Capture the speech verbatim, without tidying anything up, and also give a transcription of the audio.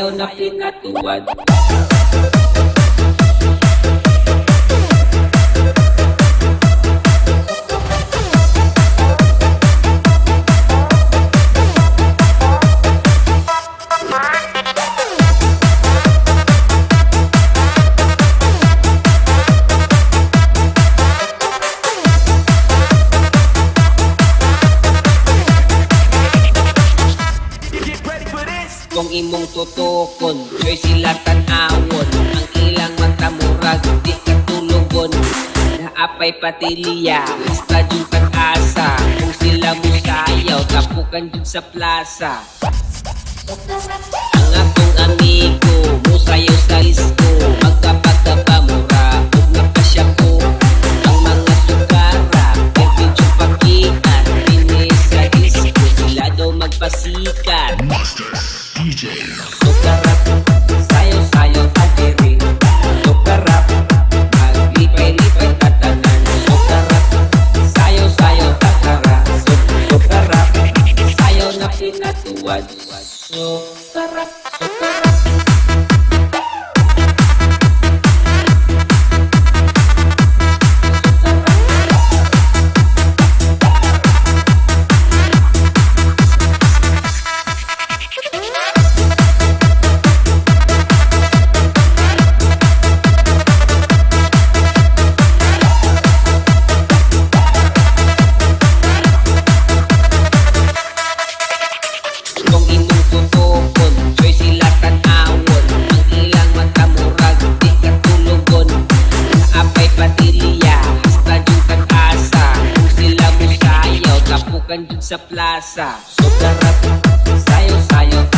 sayaw na pinatuwad. Kung imong tutukon, choy sila tan-awon. Ang ilang mata murag, di katulugon. Naapay patiliya, hasta yung pag-asa. Kung sila mo sayaw, tapukan dun sa plaza. Ang akong amigo, mo sayaw sa lisko. Magkapagkapa mura, huwag na pa siya po. Ang mga sugara, pwede yung pakian. Dinis sa disco, sila daw magpasikat. D J Sukarap, sayo-sayo tadiri. Sukarap, maglipay-lipay tatanan. Sukarap, sayo-sayo tatara. Sukarap, sayo na pinatuwad. Sukarap, sukarap. Dun sa plaza, sukarap, sayo-sayo